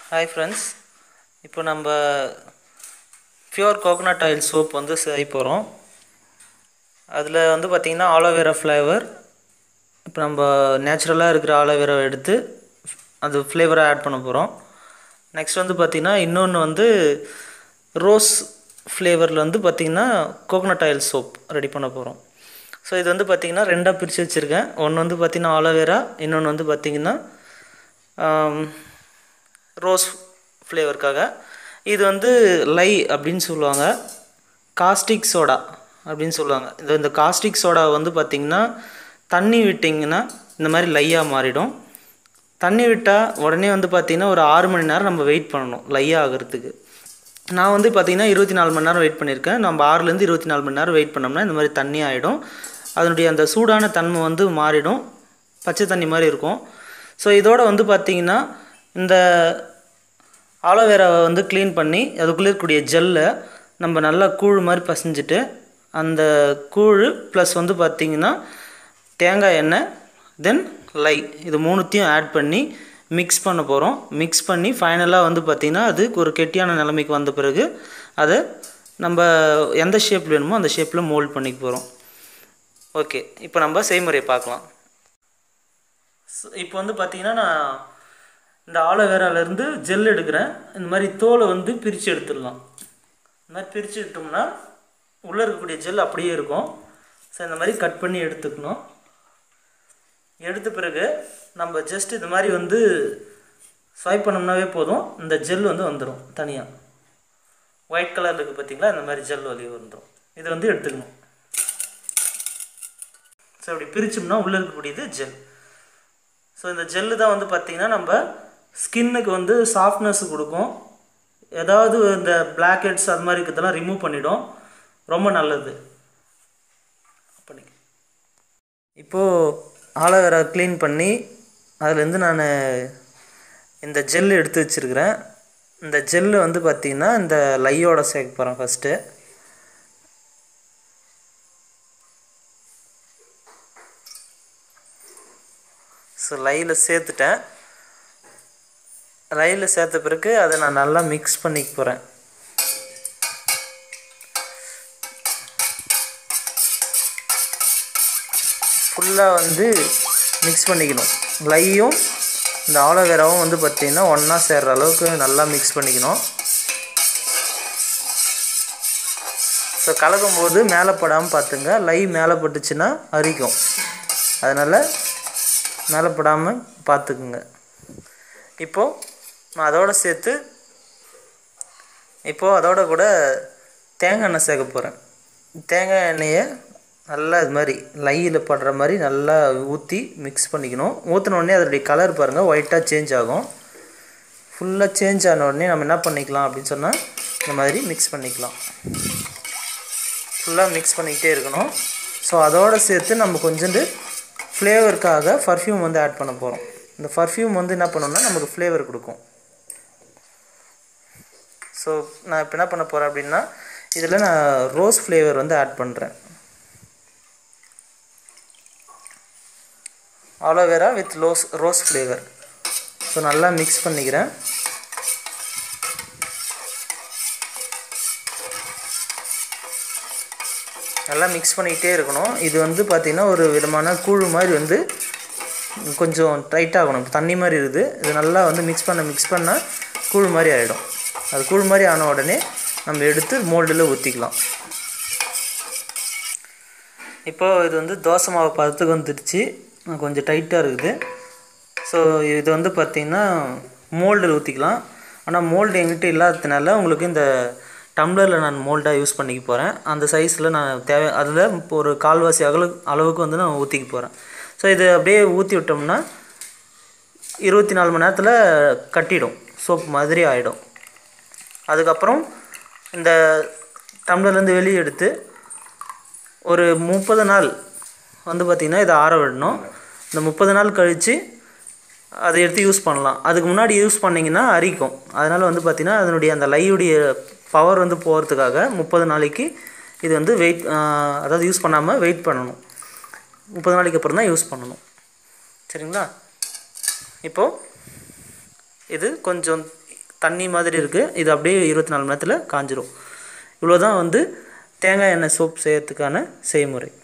Hi friends, இப்போ நம்ம pure coconut oil soap வந்து செய்ய போகிறோம். அதில் வந்து பார்த்திங்கன்னா ஆலோவேரா ஃப்ளேவர். இப்போ நம்ம நேச்சுரலாக இருக்கிற ஆலோவேராவை எடுத்து அது ஃப்ளேவராக ஆட் பண்ண போகிறோம். நெக்ஸ்ட் வந்து பார்த்திங்கன்னா இன்னொன்று வந்து ரோஸ் ஃப்ளேவரில் வந்து பார்த்திங்கன்னா கோகனட் ஆயில் சோப் ரெடி பண்ண போகிறோம். ஸோ இது வந்து பார்த்திங்கன்னா ரெண்டாக பிரித்து வச்சுருக்கேன். ஒன்று வந்து பார்த்திங்கன்னா ஆலோவேரா, இன்னொன்று வந்து பார்த்திங்கன்னா ரோஸ் ஃப்ளேவருக்காக. இது வந்து லை அப்படின்னு சொல்லுவாங்க, காஸ்டிக் சோடா அப்படின்னு சொல்லுவாங்க. இந்த காஸ்டிக் சோடா வந்து பார்த்திங்கன்னா தண்ணி விட்டிங்கன்னா இந்த மாதிரி லையாக மாறிடும். தண்ணி விட்டால் உடனே வந்து பார்த்திங்கன்னா ஒரு 6 மணி நேரம் நம்ம வெயிட் பண்ணணும் லையாக ஆகிறதுக்கு. நான் வந்து பார்த்திங்கன்னா 24 மணி நேரம் வெயிட் பண்ணியிருக்கேன். நம்ம 6லேருந்து 24 மணி நேரம் வெயிட் பண்ணோம்னா இந்த மாதிரி தண்ணி ஆகிடும். அதனுடைய அந்த சூடான தன்மை வந்து மாறிடும், பச்சை தண்ணி மாதிரி இருக்கும். ஸோ இதோடு வந்து பார்த்திங்கன்னா இந்த ஆலோவேராவை வந்து க்ளீன் பண்ணி அதுக்குள்ளே இருக்கக்கூடிய ஜெல்லை நம்ம நல்லா கூழ் மாதிரி பசைஞ்சிட்டு அந்த கூழ் ப்ளஸ் வந்து பார்த்திங்கன்னா தேங்காய் எண்ணெய் தென் லை இது மூணுத்தையும் ஆட் பண்ணி மிக்ஸ் பண்ண போகிறோம். மிக்ஸ் பண்ணி ஃபைனலாக வந்து பார்த்திங்கன்னா அது ஒரு கெட்டியான நிலைமைக்கு வந்த பிறகு அதை நம்ம எந்த ஷேப்பில் வேணுமோ அந்த ஷேப்பில் மோல்ட் பண்ணிக்க போகிறோம். ஓகே, இப்போ நம்ம செய்முறையை பார்க்கலாம். இப்போ வந்து பார்த்திங்கன்னா நான் இந்த ஆலோவேராலேருந்து ஜெல் எடுக்கிறேன். இந்த மாதிரி தோலை வந்து பிரித்து எடுத்துடலாம். இந்த மாதிரி பிரித்து எடுத்தோம்னா உள்ளே இருக்கக்கூடிய ஜெல் அப்படியே இருக்கும். ஸோ இந்த மாதிரி கட் பண்ணி எடுத்துக்கணும். எடுத்த பிறகு நம்ம ஜஸ்ட் இது மாதிரி வந்து ஸ்வைப் பண்ணோம்னாவே போதும், இந்த ஜெல் வந்து வந்துடும் தனியாக. ஒயிட் கலர் இருக்குது பார்த்திங்களா, இந்த மாதிரி ஜெல் வழியே வந்துடும். இது வந்து எடுத்துக்கணும். ஸோ அப்படி பிரித்தோம்னா உள்ளே இருக்கக்கூடியது ஜெல். ஸோ இந்த ஜெல்லு தான் வந்து பார்த்திங்கன்னா நம்ம ஸ்கின்னுக்கு வந்து சாஃப்ட்னஸ் கொடுக்கும். ஏதாவது இந்த பிளாக் ஹெட்ஸ் அது மாதிரி இருக்கிறதெல்லாம் ரிமூவ் பண்ணிடும். ரொம்ப நல்லது. இப்போது ஆலோவேரா க்ளீன் பண்ணி அதுலேருந்து நான் இந்த ஜெல் எடுத்து வச்சுருக்கிறேன். இந்த ஜெல்லு வந்து பார்த்திங்கன்னா இந்த லையோட சேர்க்க போகிறேன் ஃபஸ்ட்டு. ஸோ லையில் சேர்த்துட்டேன். லையில் சேர்த்த பிறகு அதை நான் நல்லா மிக்ஸ் பண்ணிக்க போகிறேன். ஃபுல்லாக வந்து மிக்ஸ் பண்ணிக்கணும். லையும் இந்த ஆலோவேராவும் வந்து பார்த்திங்கன்னா ஒன்றா சேர்கிற அளவுக்கு நல்லா மிக்ஸ் பண்ணிக்கணும். ஸோ கலக்கும்போது மேலே படாமல் பார்த்துங்க. லை மேலே பட்டுச்சுன்னா அரிக்கும், அதனால் மேலே படாமல் பார்த்துக்குங்க. இப்போது நான் அதோடு சேர்த்து அதோட கூட தேங்காய் எண்ணெய் சேர்க்க போகிறேன். தேங்காய் எண்ணெயை நல்லா இது மாதிரி லையில் படுற மாதிரி நல்லா ஊற்றி மிக்ஸ் பண்ணிக்கணும். ஊற்றினோடனே அதனுடைய கலர் பாருங்கள் ஒயிட்டாக சேஞ்ச் ஆகும். ஃபுல்லாக சேஞ்ச் ஆன உடனே நம்ம என்ன பண்ணிக்கலாம் அப்படின்னு சொன்னால் இந்த மாதிரி மிக்ஸ் பண்ணிக்கலாம். ஃபுல்லாக மிக்ஸ் பண்ணிக்கிட்டே இருக்கணும். ஸோ அதோடு சேர்த்து நம்ம கொஞ்சோண்டு ஃப்ளேவருக்காக பர்ஃப்யூம் வந்து ஆட் பண்ண போகிறோம். இந்த பர்ஃப்யூம் வந்து என்ன பண்ணோம்னா நமக்கு ஃப்ளேவர் கொடுக்கும். ஸோ நான் இப்போ என்ன பண்ண போகிறேன் அப்படின்னா இதில் நான் ரோஸ் ஃப்ளேவர் வந்து ஆட் பண்ணுறேன். Aloe vera with rose flavour. So நல்லா மிக்ஸ் பண்ணிக்கிறேன். நல்லா மிக்ஸ் பண்ணிக்கிட்டே இருக்கணும். இது வந்து பார்த்திங்கன்னா ஒரு விதமான கூழ் மாதிரி வந்து கொஞ்சம் டைட்டாகணும். தண்ணி மாதிரி இருக்குது. இது நல்லா வந்து மிக்ஸ் பண்ணால் கூழ் மாதிரி ஆகிடும். அது கூழ் மாதிரி ஆன உடனே நம்ம எடுத்து மோல்டில் ஊற்றிக்கலாம். இப்போது இது வந்து தோசை மாவு பதத்துக்கு வந்துடுச்சு. கொஞ்சம் டைட்டாக இருக்குது. ஸோ இது வந்து பார்த்திங்கன்னா மோல்டில் ஊற்றிக்கலாம். ஆனால் மோல்டு எங்கிட்ட இல்லாததுனால உங்களுக்கு இந்த டம்ளரில் நான் மோல்டாக யூஸ் பண்ணிக்க போகிறேன். அந்த சைஸில் நான் அதில் இப்போ ஒரு கால்வாசி அளவுக்கு வந்து நான் ஊற்றிக்க போகிறேன். ஸோ இது அப்படியே ஊற்றி விட்டோம்னா 24 மணி நேரத்தில் கட்டிடும், சோப் மாதிரி ஆகிடும். அதுக்கப்புறம் இந்த டம்ளர்லேருந்து வெளியே எடுத்து ஒரு 30 நாள் வந்து பார்த்திங்கன்னா இதை ஆற விடணும். இந்த 30 நாள் கழித்து அதை எடுத்து யூஸ் பண்ணலாம். அதுக்கு முன்னாடி யூஸ் பண்ணிங்கன்னா அரிக்கும். அதனால் வந்து பார்த்திங்கன்னா அதனுடைய அந்த லையுடைய பவர் வந்து போகிறதுக்காக 30 நாளைக்கு இது வந்து அதாவது யூஸ் பண்ணாமல் வெயிட் பண்ணணும். 30 நாளைக்கு அப்புறம் தான் யூஸ் பண்ணணும். சரிங்களா? இப்போது இது கொஞ்சம் தண்ணி மாதிரி இருக்குது. இது அப்படியே 24 மணி நேரத்தில் காஞ்சிரும். இவ்வளோ தான் வந்து தேங்காய் எண்ணெய் சோப் செய்யறதுக்கான செய்முறை.